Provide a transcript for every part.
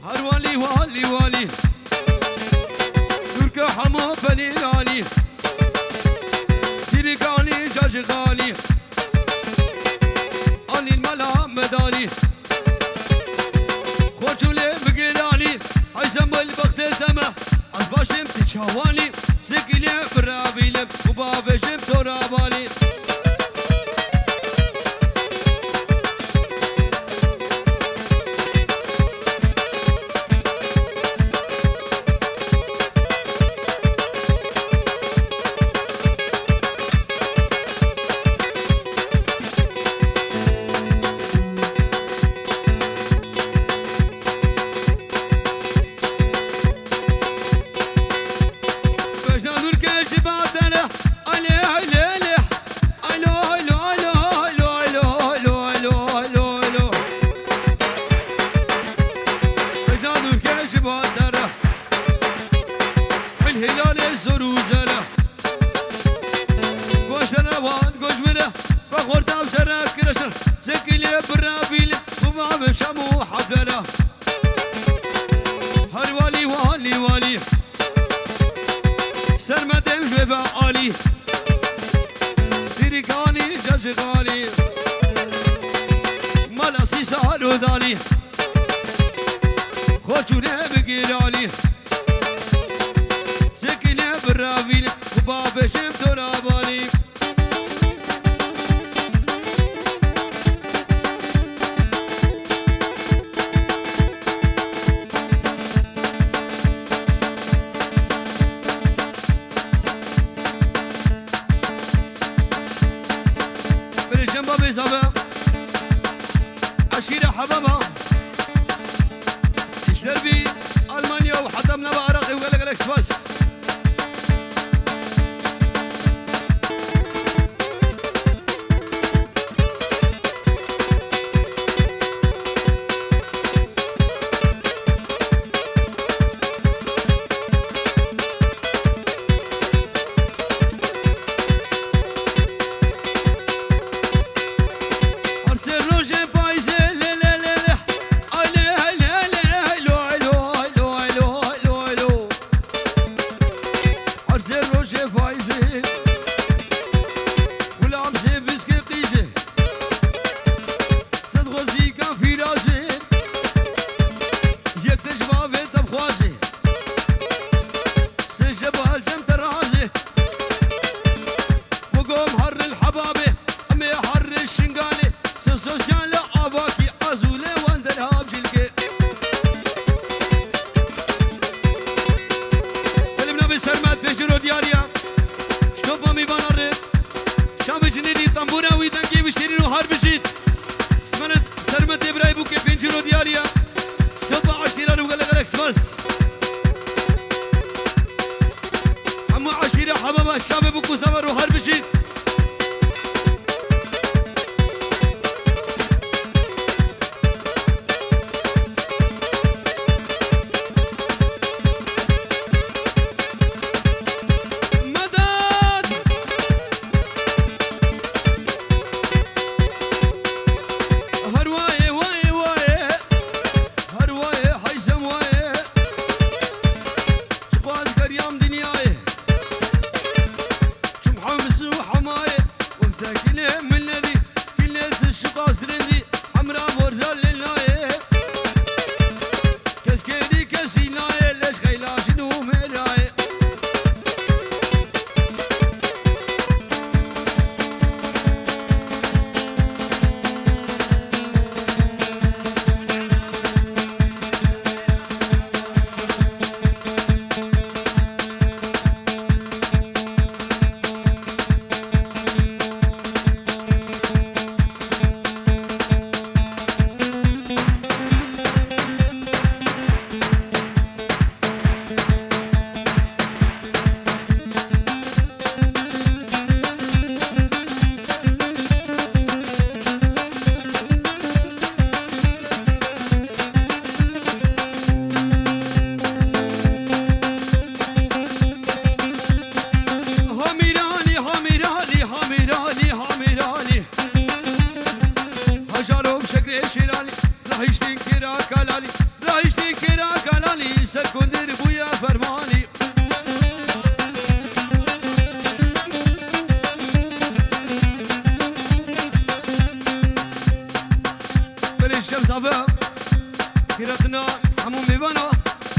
هر والي والي والي تركي حمو فليلاني سيريكاني جاج غالي علي الملا مداني خوشولي بقراني عايزم البخت الزمه از باشم تشاواني سكيلي برابيلم وبابشم ترابالي عشيرة حبابها اشتر بي ألمانيا وحطمنا بعرقي وقال لك اكسباس سر کندر بویا فرمانی بلی الشمس عبا كيرتنا حمو ميوانا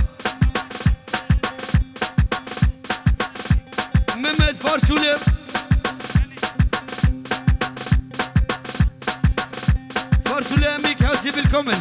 محمد فارسولم فارسولم يكاسي بالكمل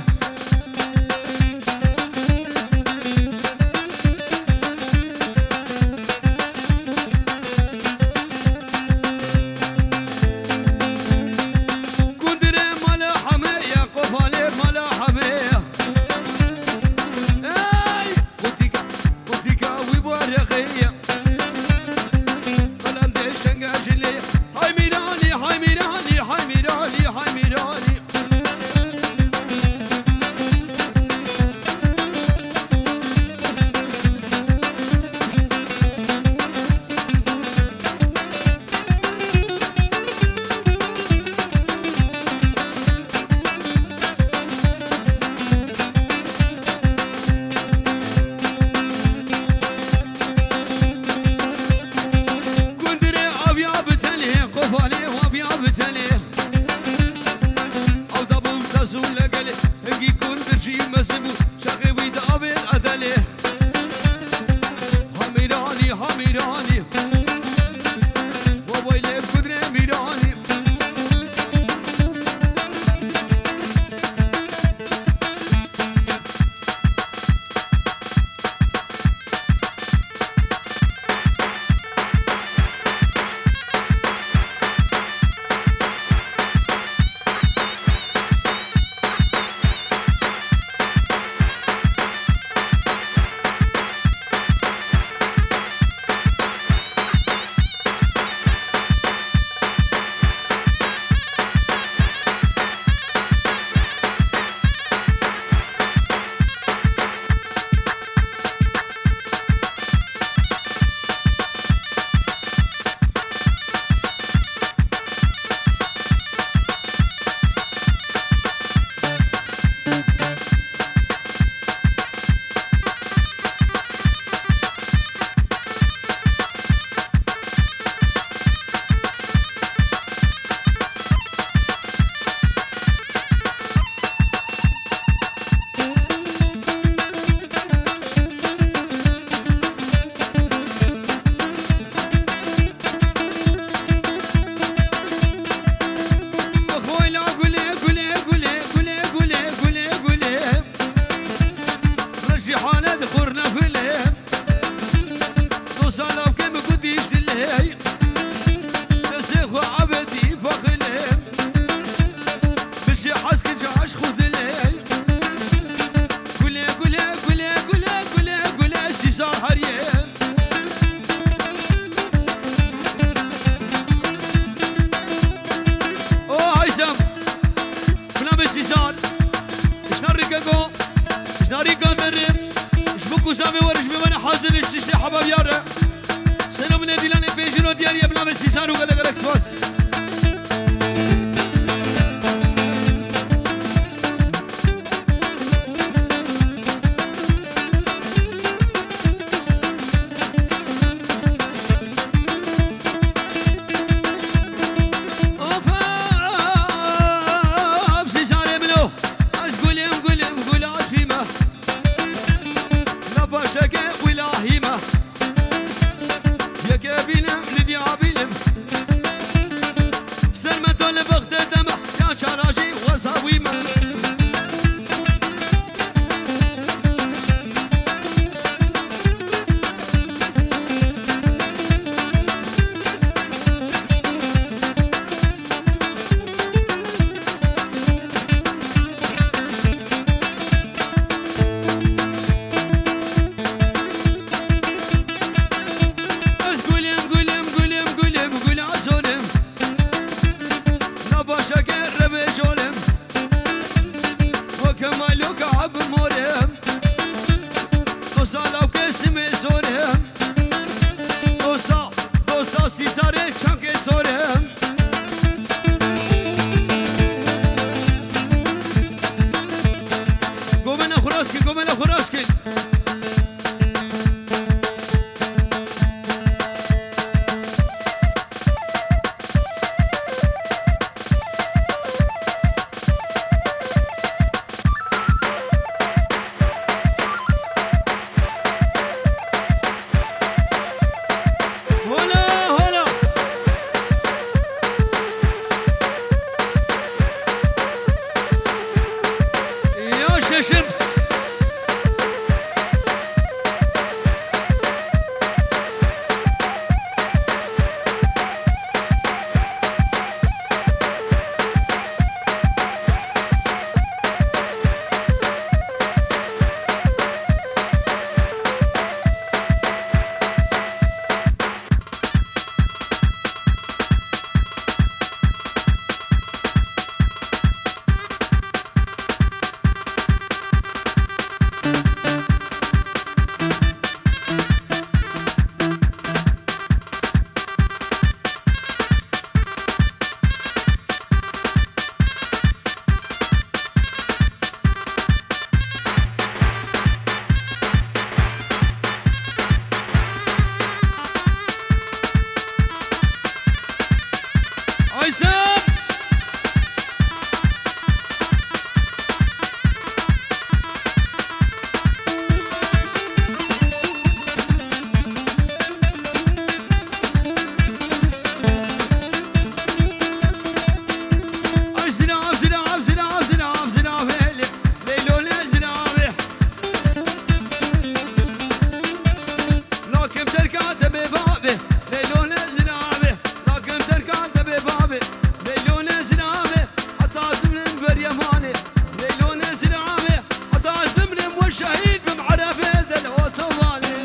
شهيد بمعرفة دلوات والي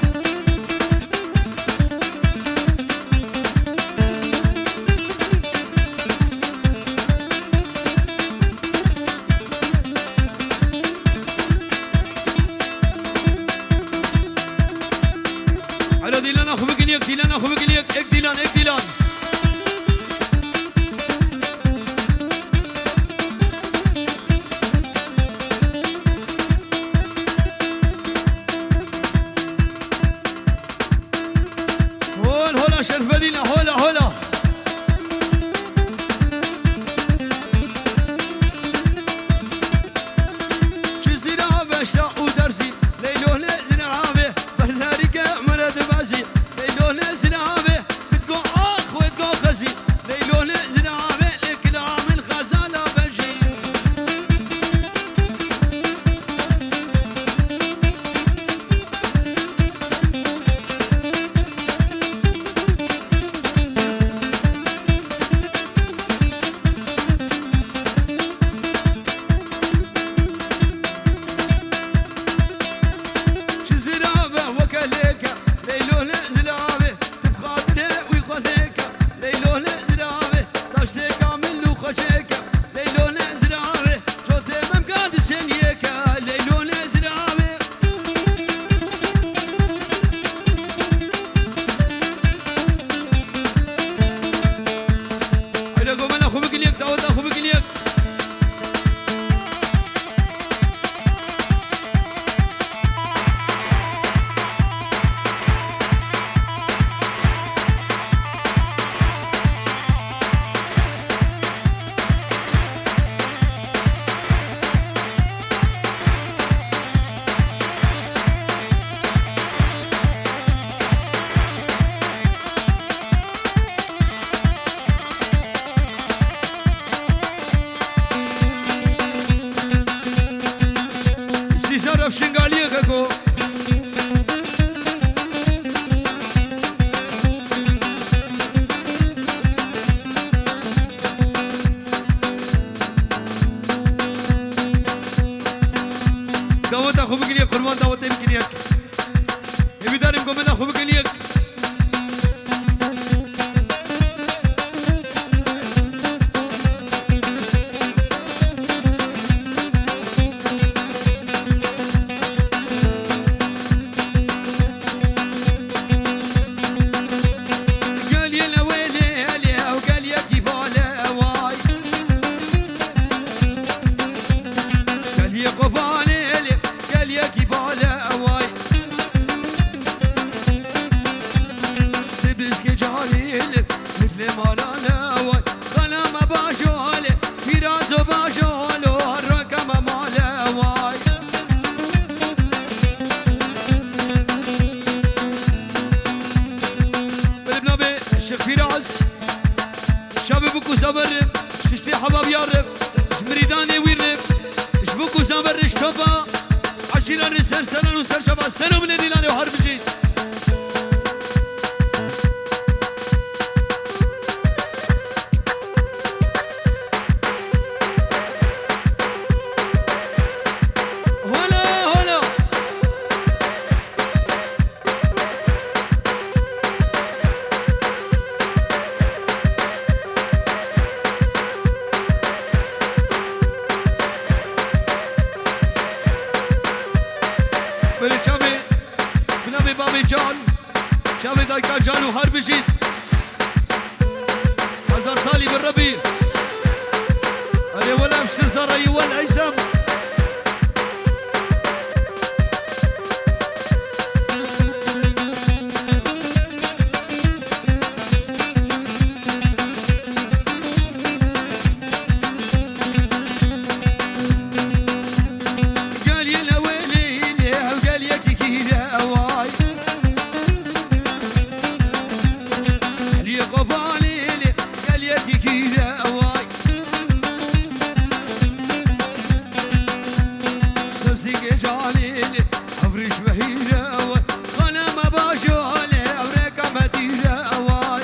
على ديلان أخو بقليك ديلان أخو بقليك إك ديلان إك ديلان شرف دينا هولا هولا شو زرابة شاء ودرسي ليلون زرابة بردارك مرد بازي ليلون زرابة بتكون أخ وتكون خزي ليلون زرابة لكلام الخزالة بجي دعوت أخو بقليك قربان دعوت بقليك يبي دارم قومنا أخو بقليك قال يا لويلي هليا وقال يا كيفالة واي قال يا قبالي قال يا كيفالة أواي سبسك جاليل مثل مالانا أواي غلام باشوالي في راسه باشوالو الرقم ماله أواي بالبنابي الشيخ فراس شاب بكو صبر ششتي حباب يارب مريداني ويرب بكو صبر اشتفا عشيران رسر سنن وسر شبا سنو من ديلاني وحرب جيد هلا هلا بنامي بابي جان شافي دايكا جان وحرب جيد 1000 سالي بالربيع أنا ولا بشتر زراي ولا عيسام قال يا لويلي وقال يا كيكيدا أواي قبالي قال يا كيكيدا أواي سرسيك جالي أفرش بهيدا أواي غنم باشوالي أوريك مديدا أواي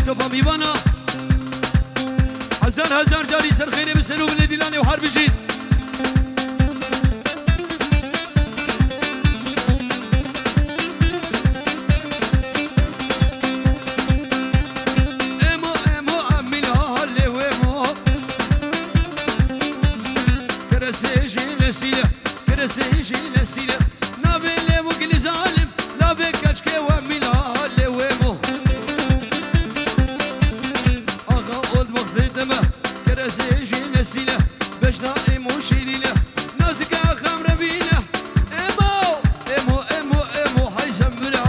توبا میوانا هزار جاری سر خیره بسنو بن دیلانه و حرب جید سيجي نسينا نابي اللي وقل ظالم نابي كشكي وميلا اللي ويمو أغا قد وقت دمه كرا سيجي نسينا باش نائمو شيرينا نازك خمر بينا إمو إمو إمو إمو حيسم بلا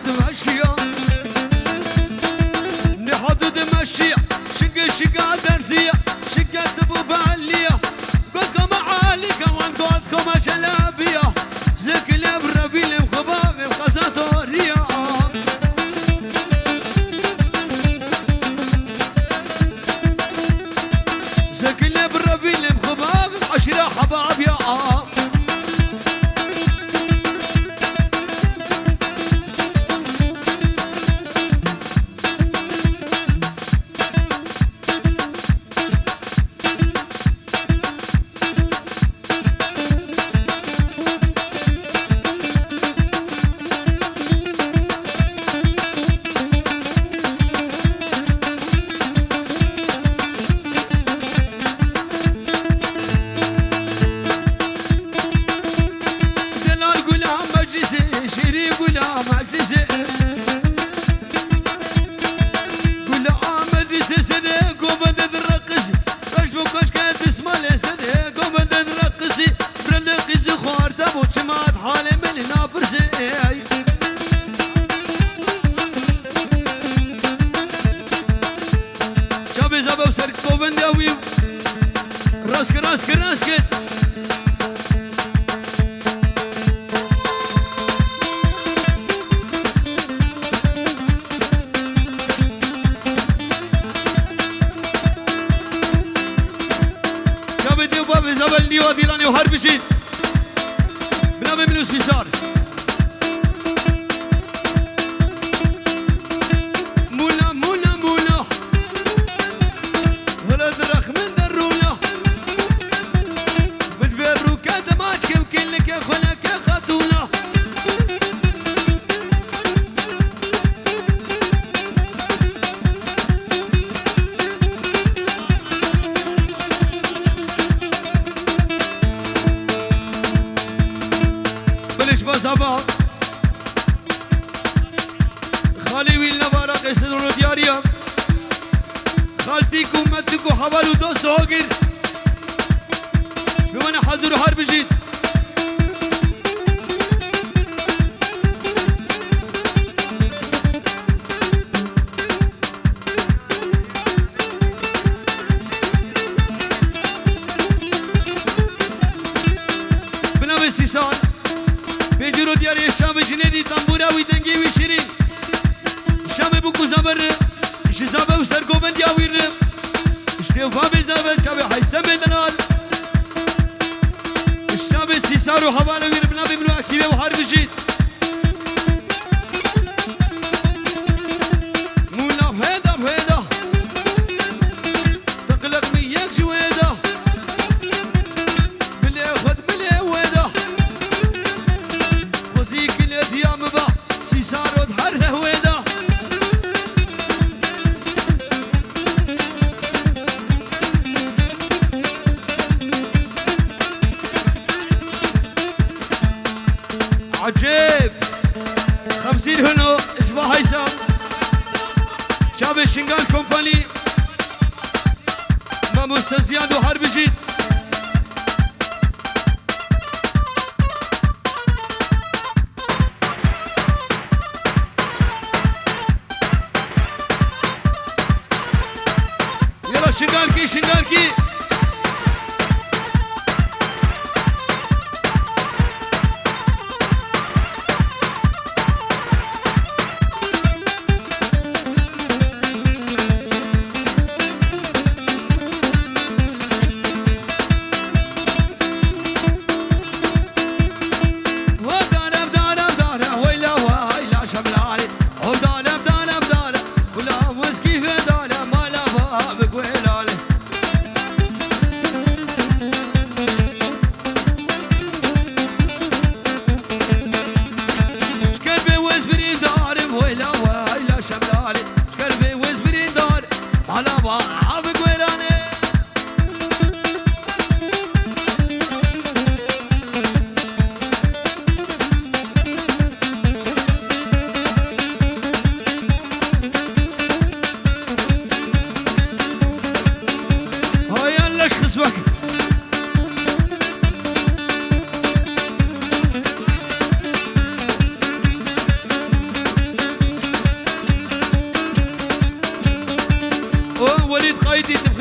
دمشيا نحط دمشيا شقا درزية شقا دبو بعلية قلكم معالي كمان قلكم جلابية زك الابربيل مخباب مخزاتورية زك الابربيل مخباب عشرة حباب يا خالي ويلنا بارك يسدرو دياريا خالتيكم متكو حوالو دو صغير بمن حضروا حرب جيد بنام السيسان بيجرو دياري الشام جنيدي تنبورا ويدنجي وشيرين الشام بوكو زبر شزابه وسرقوبن دياوير اشتوفا بزبر شابي حيسم دنال الشام السيسار وحوالا وير بنام بنو اكيبه وحرب جيد مولا فهدا فهدا تقلق مياك جويدا بلي خد بلي ويدا وزيك الاديام با سيسار وظهر هويدا عجيب 50 هنو اشباه هيثم شاب الشنغال كومباني مامو زياد وحرب جيد يلا شنغالكي شنغالكي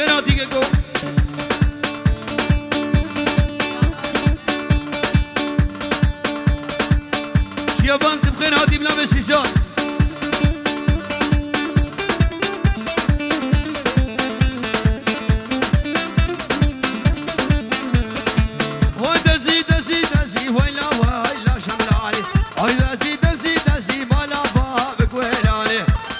بخيراتي كو شيابان بخيراتي بلا مسيسان ويلا ويلا شملاني هاي دزي بالا بابك ويلاني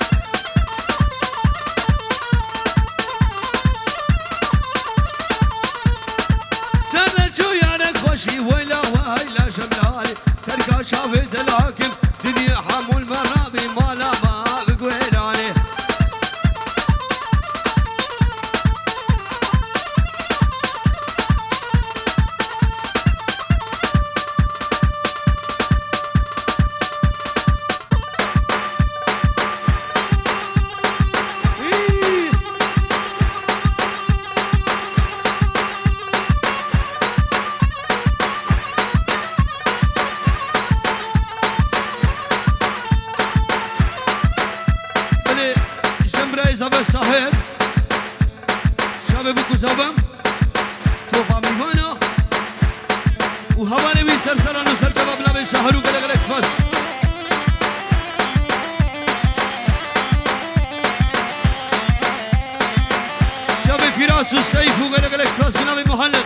سنة شو يارك خوشي ويلا ويلا شملاني تركا شافت الحاكم دنيا حمول مرابي مالا بابك ويلاني الصهير شباب كوزابم توفا ميفانا وهواني ويسر سران وسر شباب لابي سهرو قلق الاكسباس شباب فراس والسيف وقلق الاكسباس بنامي محلق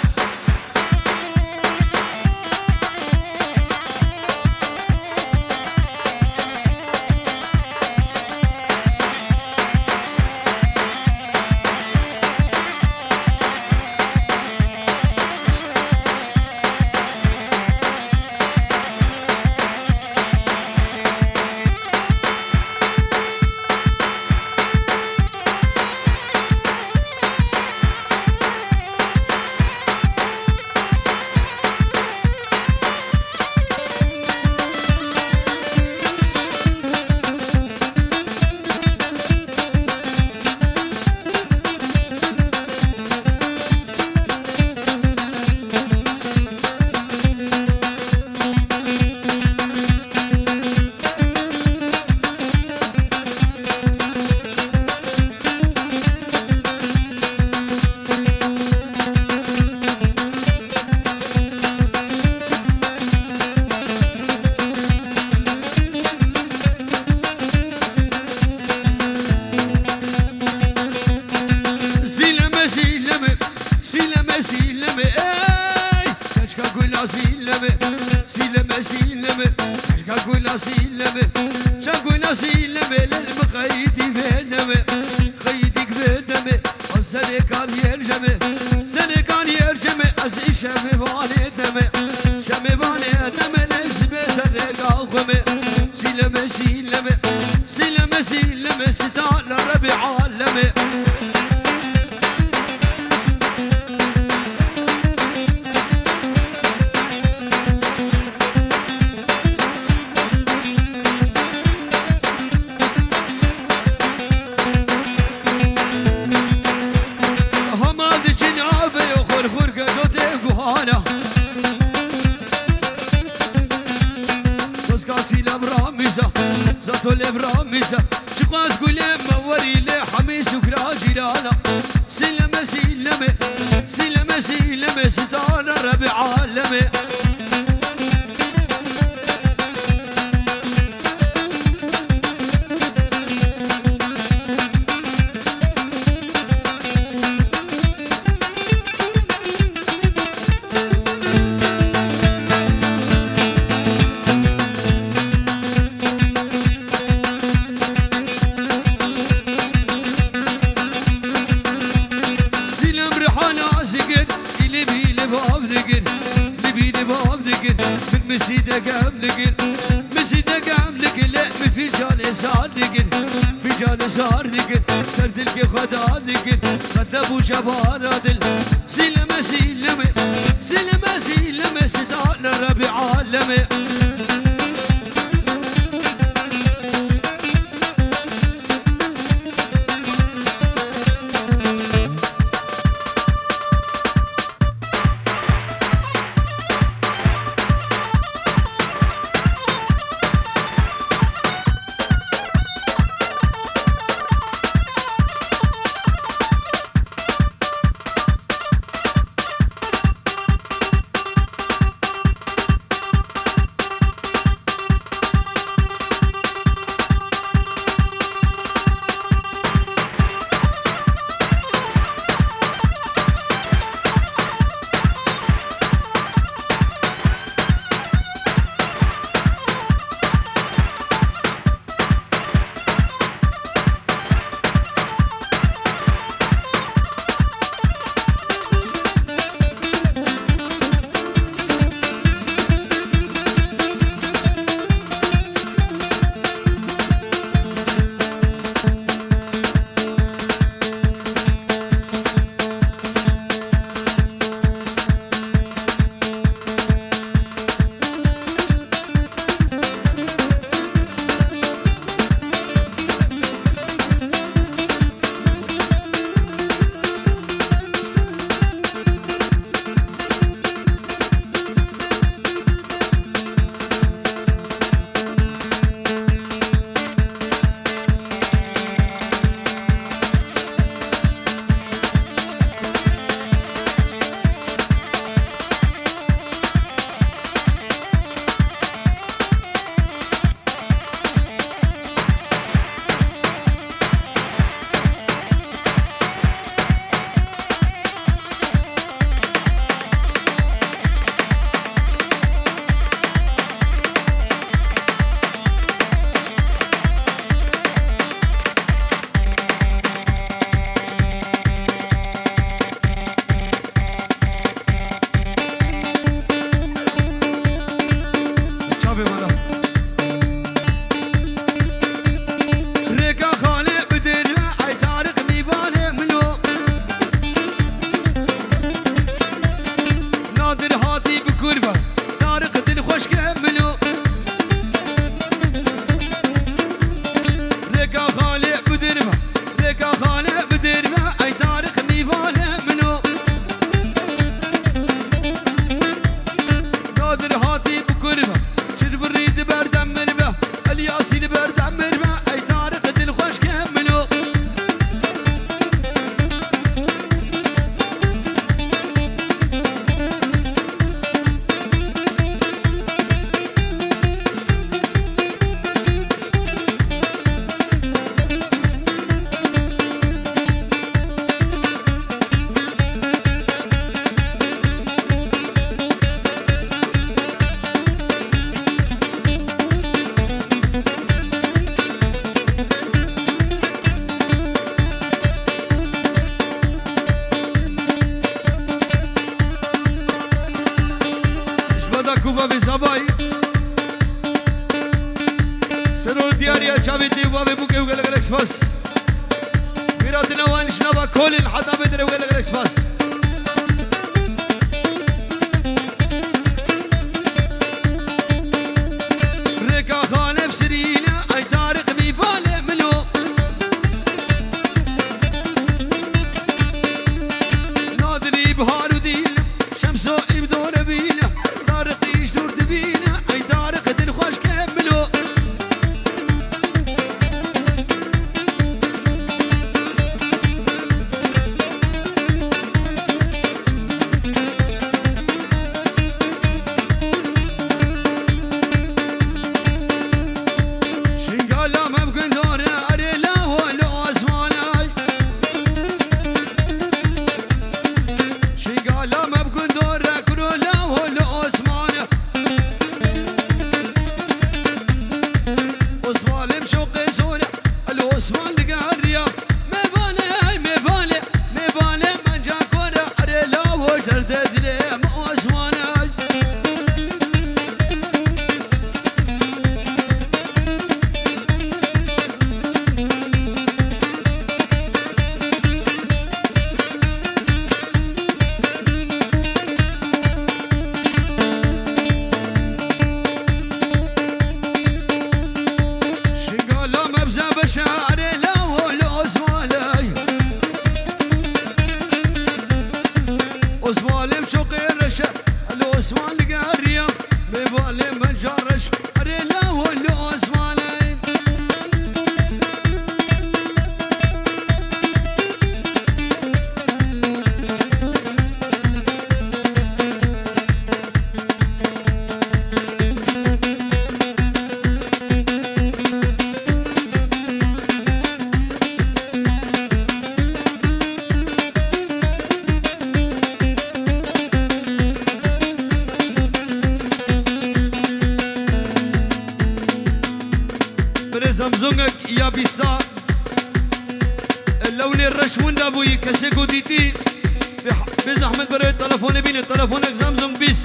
بابای سرور دیاریا چاوی دی بابی بوکه وگل گلکس باس میرات نوانش نوا کل الحدا بدر وگل گلکس باس رکا خانه بسرینه ای طارق میفانه منو نادری بهار و دیل شمسو ابدور بینه طارقیش دور دبینه ای طارق دل خوش کملو زمزونك يا بيستا اللون الرش وندا بوي كسيكو ديتي بزحمة بريد تلفوني بيني تلفونك زمزم بيس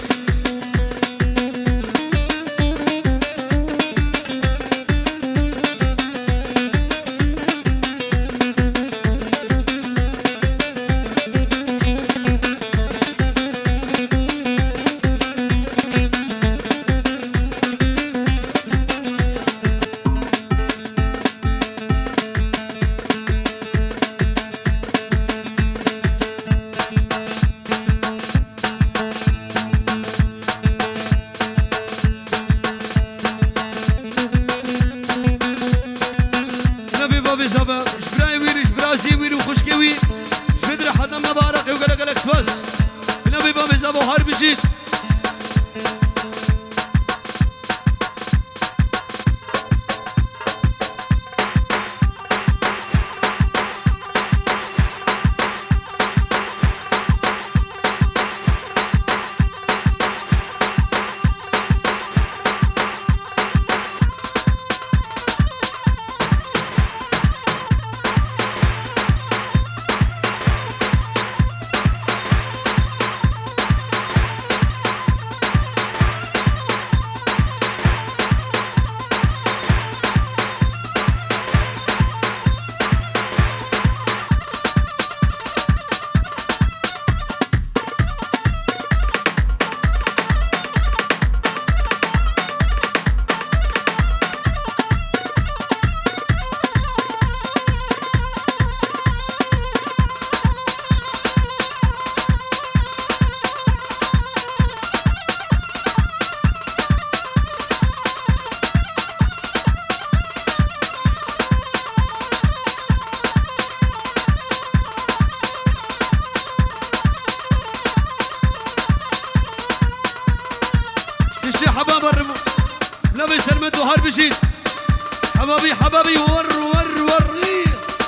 حبابي حبابي ور ور وري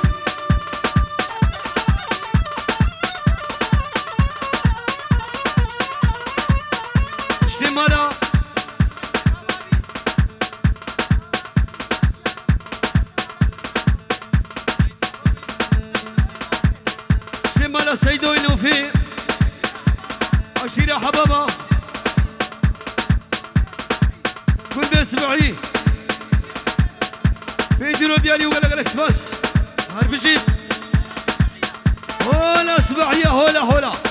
اشتمالا اشتمالا سيدو الوفي عشيرة حبابا كنت اسمعي فيديو ديالي وقال لك بس عارف جيب هولا اسمعي هولا